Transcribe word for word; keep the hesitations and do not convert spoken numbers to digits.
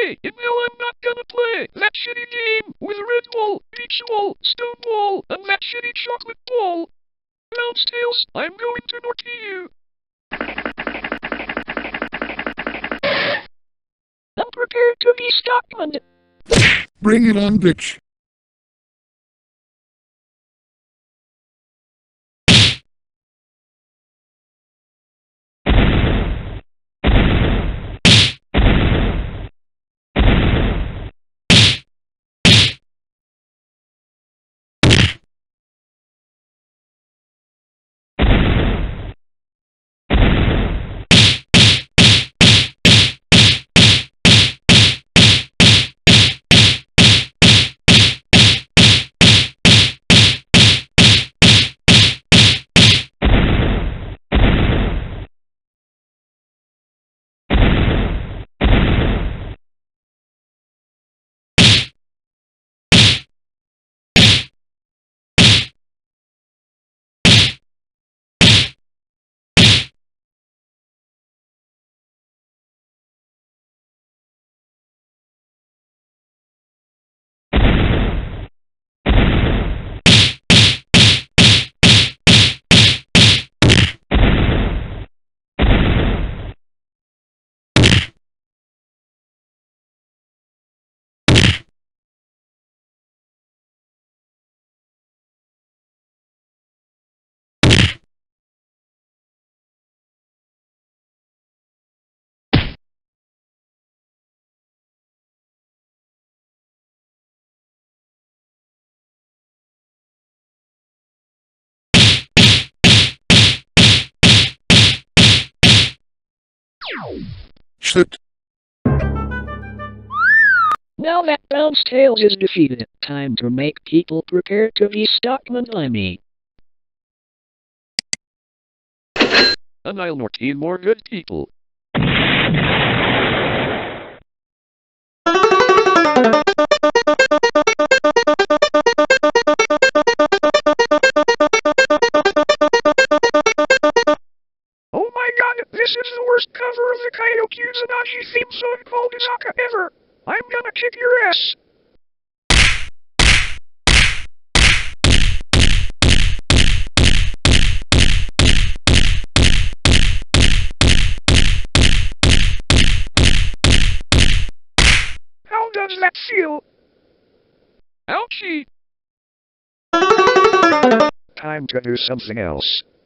Hey, Emil, I'm not gonna play that shitty game with red wall, beach wall, stone wall, and that shitty chocolate ball. Bounce Tails, I'm going to Nortee you. I'm prepared to be Stockman. Bring it on, bitch. Shit. Now that Bounce Tails is defeated, time to make people prepare to be Stockman Limey. And I'll Nortee more good people. Oh my god, this is the worst cover of the Kaioku Zanashi theme song called Izaka ever! I'm gonna kick your ass! How does that feel? Ouchie! Time to do something else.